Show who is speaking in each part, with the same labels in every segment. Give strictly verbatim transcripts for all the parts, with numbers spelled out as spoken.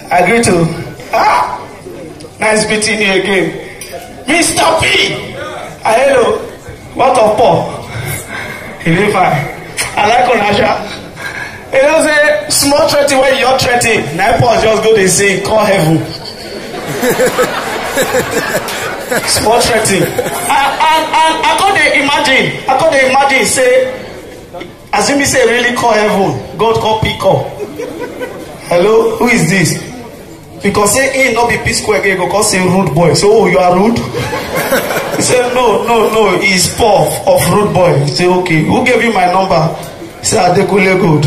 Speaker 1: Agree to. Ah, nice meeting you again. Mister P. Ah, hello. What of Paul? He did fine. I like Onasha. You know, say, small threatening where you're threatening. Now Paul just go to say, call heaven. Small threatening. And, and, and I can't imagine. I can't imagine, say, as if me say, really call heaven. God call pick up. Hello, who is this? Because say he not be P Square again, because say rude boy. So oh, you are rude? He said no, no, no, he's Paul of rude boy. He said okay, who gave you my number? He said Adekule good.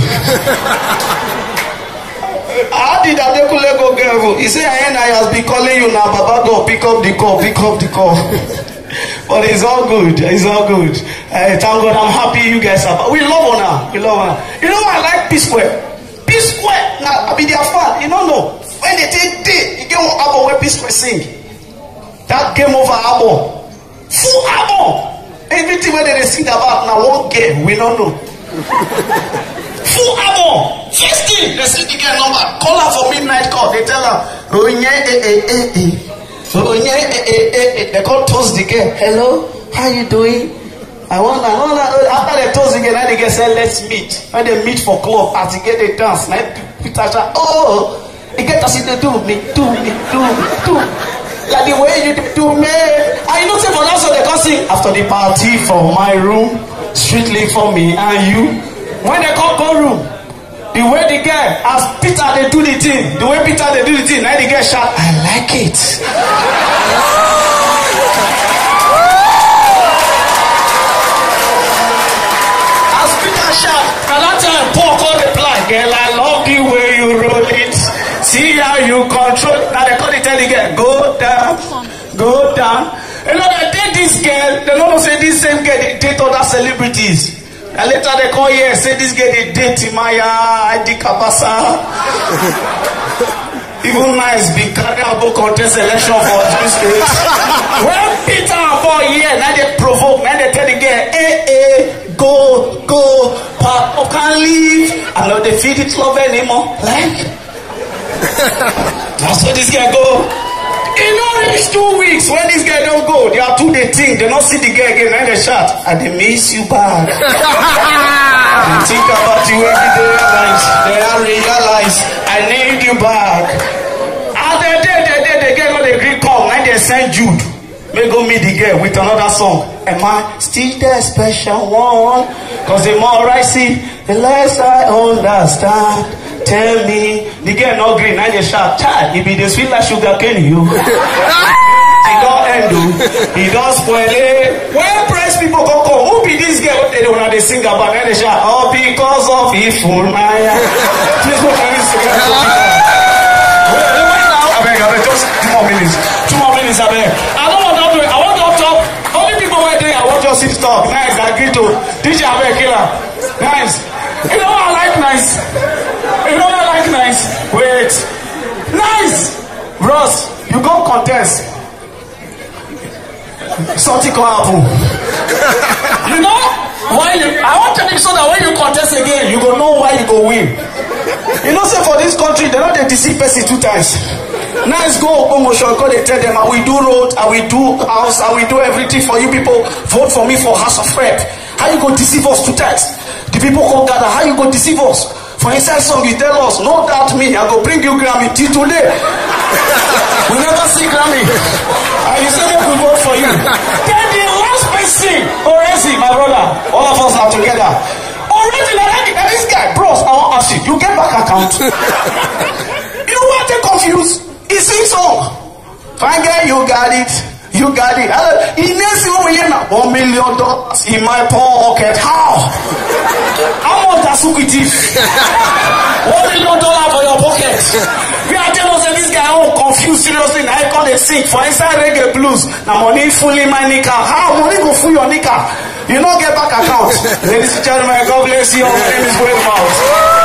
Speaker 1: How did Adekule go get? He said I has been calling you now, Baba go pick up the call, pick up the call. But it's all good, it's all good. Uh, thank God, I'm happy you guys are. We love Ona, we love Ona. You know I like P Square. P Square, now I be their fan. You don't know. When they take day, you get one album where P Square sing. That game over album. Full album. Everything where they sing about now one game, we don't know. Full album. First thing, they see the girl number. Call her for midnight call. They tell her, oh yeah, eh, eh, eh, eh. Oh yeah, eh, eh, eh, eh. They call toast the girl. Hello, how you doing? I want to know that after they toast the girl, now they get say let's meet. When they meet for club, as they get they dance, now Peter say, oh. You get to see the do me, do me, do me, do me. Like the way you do me. And you know, say for now, so they can sing after the party from my room, strictly for me and you. When they come go room, the way the girl, as Peter they do the thing, the way Peter they do the thing, now the girl shout, I like it. As Peter shout, and that time Paul called reply, girl, I love the way you roll it. See how you control. Now they call it tell the girl, go down, go down. You know they date this girl. They don't say this same girl they date other celebrities. And later they call here say this girl they date Timaya, Adi Kabasa. Even nice big carnival contest election for two states. When Peter and Paul here, now they provoke, now they tell the girl, eh eh, go go, Papa can't leave. I know they feed it love anymore. Like. That's where this guy go. In only two weeks, when this guy don't go, they are two they think, they don't see the guy again, and they shout, and they miss you back. They think about you every day, realize, they are realize, I need you back. And they did, they did, they get on the green come, and they send Jude. May go meet the girl with another song. Am I still the special one? Cause the more I see, the less I understand. Tell me, the girl no green, I just shout, child, if it is sweet like sugar cane, you. He don't end, he don't spoil it. When press people go come, who be this girl? What they don't know, they sing about, and they shout, oh, because of his full Maya. Please go for this again. I beg, I beg, just two more minutes. Two more minutes, I beg. I don't want to do it. I want to talk. Only people were there, I want to sit talk. Nice, I agree to. D J, I beg, killer. Nice. You know what I like nice? You know what I like nice? Wait. Nice! Ross, you go contest. Something can happen. You know? Why you, I want to make sure that when you contest again, you go know why you go win. You know, say for this country, they don't they deceive person two times. Nice go promotion, because they tell them, I will do road, I will do house, I will do everything for you people. Vote for me for House of Rep. How you go deceive us two times? The people come gather, how you go deceive us? For inside song, you tell us, no doubt me, I go bring you Grammy till today. We never see Grammy. And you say, we vote for you. Then the last person, Orezi, my brother, all of us are together. Already, like, like this guy, bros, I want to ask you, you get back account. You know what they confused? He sings song. Fine girl, you got it. You got it. He needs you over here now. One million dollars in my pocket. How? How much does you with it? One million dollars for your pocket. We are telling us that this guy all confused seriously. Now I call a sing for inside reggae blues. Now money fully my nika. How money go full your nika? You don't get back account. Ladies and gentlemen, God bless you. My name is Wade Mouse.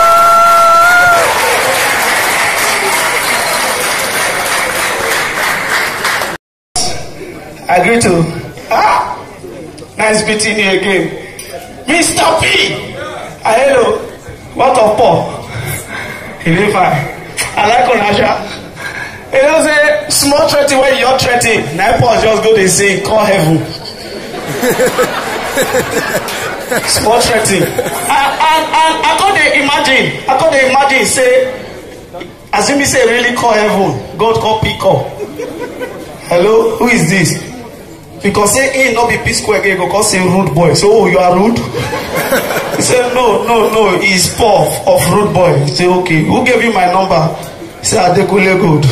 Speaker 1: Agree to. Ah, nice meeting you again. Mister P. Ah, hello. What of Paul? He did fine. I I like Onasha. You know, say, small threaty where you're threaty. Now, Paul just go to sing, call heaven. Small threaty. And, and, and I can't imagine, I can't imagine, say, as if me say, really call heaven, God call pick up. Hello, who is this? Because say, he not be P Square again, because say rude boy. So, oh, you are rude? He said, no, no, no, he's Paul of rude boy. He said, okay, who gave you my number? He said, Adekule good.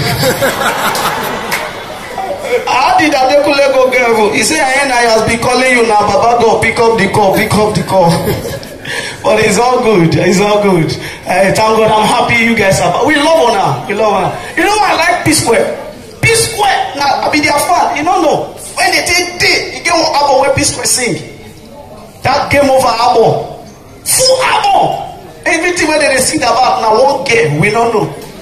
Speaker 1: How did Adekule go get? He said, I has been calling you now, Baba God, pick up the call, pick up the call. But it's all good, it's all good. Uh, thank God, I'm happy you guys are. We love Ona, we love Ona. You know what I like P Square? P Square, now I be their fan, you don't know. When they take day, you get one album where P Square sing. That Game Over album. Full album. Everything where they sing about now one game, we don't know.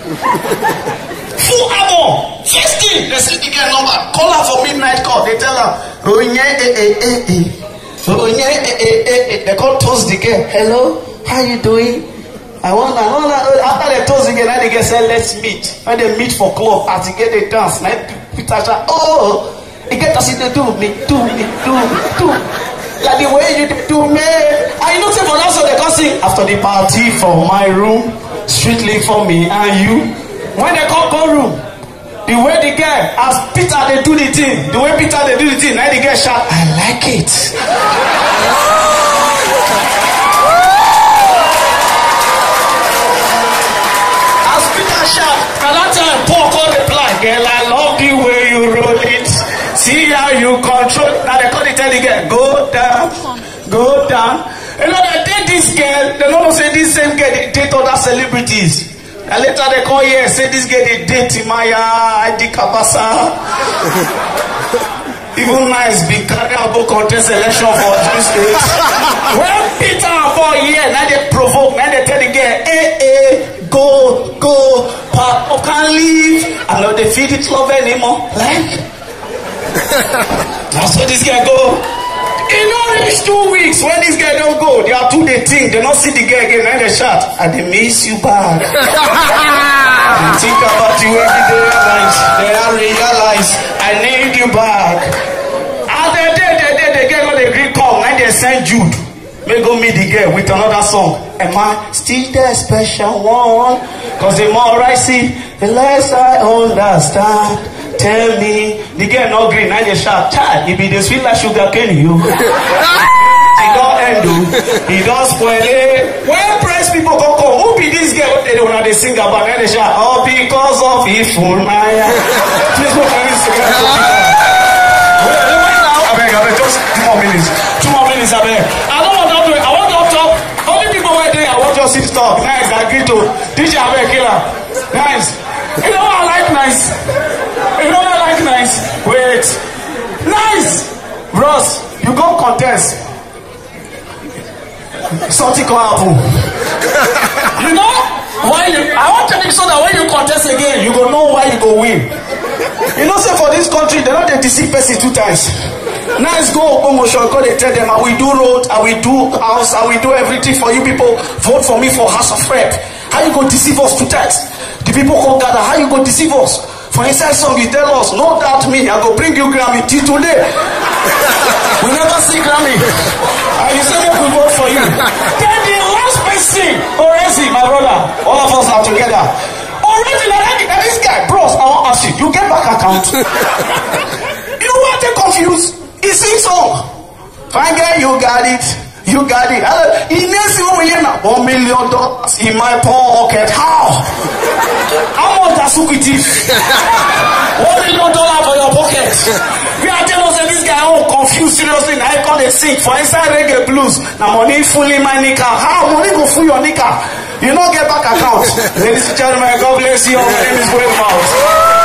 Speaker 1: Full album. First thing, they see the girl number. Call her for midnight call. They tell her, oh yeah, eh, eh, eh, eh. Oh yeah, eh, eh, eh, eh. They call toast the girl. Hello, how you doing? I want I want after they toast the girl, now they get say let's meet. When they meet for club, as they get they dance, now Peter say, oh, they get to see they do me, do me, do me, do me. Like the way you do me. I know say for that so they can sing after the party from my room, strictly for me and you. When they come go room, the way the girl, as Peter they do the thing, the way Peter they do the thing, now the girl shout, I like it. As Peter shout, and that time Paul call reply, girl, I love the way you roll it. See how you control. Now they call the tell the girl, go down, go down. You know they date this girl, they don't say this same girl, they date other celebrities. And later they call here, say this girl they date Timaya, Edi Kabasa. Even nice big carnival contest election for this state. When Peter and Paul here, now they provoke, now they tell the girl, eh, eh, go, go, pack, or can't leave. And now they feed it love anymore. Like, that's where this guy go. In only two weeks, when this guy don't go, they are two they think, they don't see the guy again, and they shout, and they miss you back. They think about you every day, realize, they are realize, I need you back. And they did, they did, they get what they agree come, and they send Jude. May go meet the girl with another song. Am I still the special one? Cause the more I see, the less I understand. Tell me, the girl no green, now they shout, child, it be the sweet like sugar cane you. He don't end you, he don't spoil it. When press people go come, who be this girl? What they do when they sing about, now they shout, oh, because of Iful Maya. Please go for Instagram. I beg, I beg, just two more minutes. Two more minutes, I beg. I don't want to do it, I want to talk. Only people were there, I want to sit talk. Nice, I agree to. D J, I beg, killer. Nice. You know what I like nice? You know what I like nice? Wait. Nice! Bros, you go contest. Something can happen. You know? Why you, I want to make sure that when you contest again, you go know why you go win. You know, say for this country, they don't they deceive person two times. Nice go promotion, go they tell them, I will do road, I will do house, I will do everything for you people. Vote for me for House of Rep. How you go deceive us two times? The people come gather, how you go deceive us? For inside song, you tell us, no doubt me, I go bring you Grammy till today. We never see Grammy. And you say, we vote for you. Then the last person, Orezi, my brother, all of us are together. Already, like, this guy, bros, I want to ask you, you get back account. You know what? They confused. He sings song. Fine girl, you got it. You got it. He needs you one million dollars in my pocket. How? How much does Sukuti? One million dollars for your pocket. We are telling us that this guy is confused seriously. Now I call it sing for inside reggae blues. Now money fully my nika. How money go full your nika? You don't get back account. Ladies and gentlemen, God bless you. My name is Wayne Mouse.